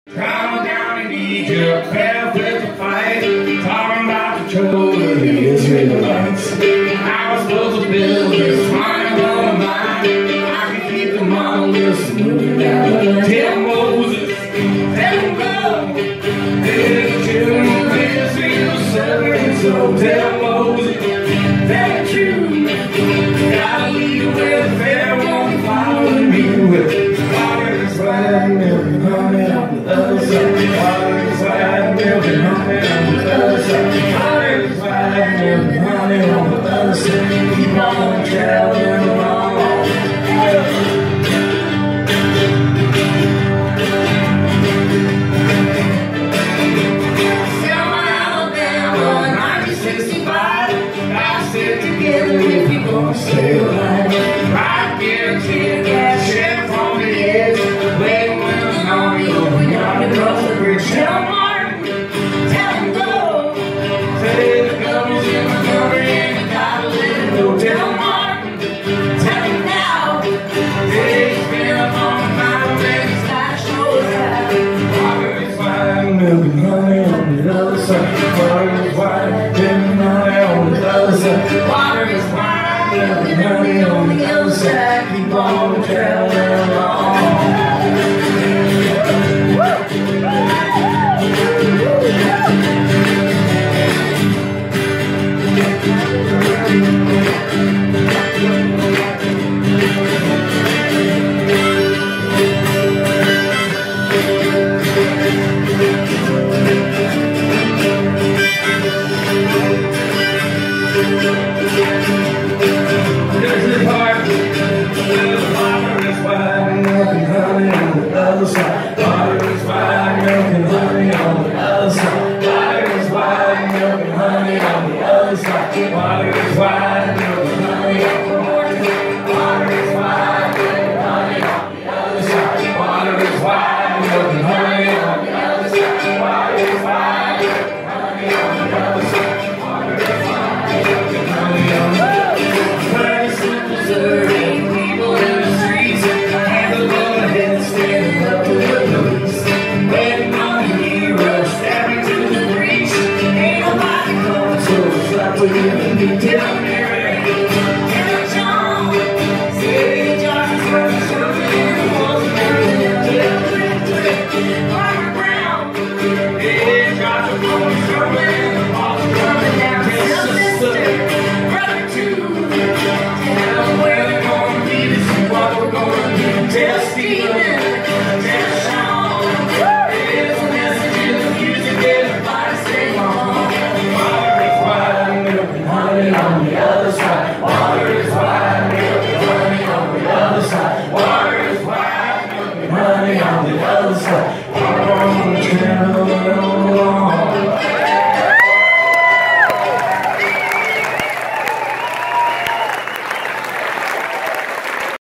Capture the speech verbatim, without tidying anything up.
Down, down in Egypt, fell with the fight, talking about the trouble of the Israelites. I was supposed to build this money on mine. I could keep the monoliths moving down the line. Tell Moses, tell him go. There's the children of Israel suffering, so tell Moses, tell the truth. Gotta leave with Pharaoh following me with water is wide, milk and honey on the other side. Water is wide, milk and honey on the other side. Water is wide, milk and honey on the other side. Keep on traveling along. Together if you're gonna stay alive, I guarantee that chef on the edge, waiting when it's on you, when you're on the cross the bridge. Tell Martin, tell him go. Say the devil's in the cover and you gotta let him go. Tell Martin, tell him now. He's been up on the mountain and he's not sure how. Water is wide, milk and honey on the other side. Water is wide, milk and honey on the other side. Water is wide, milk and honey on the other side. Keep on traveling along. Water is wide, milk and honey.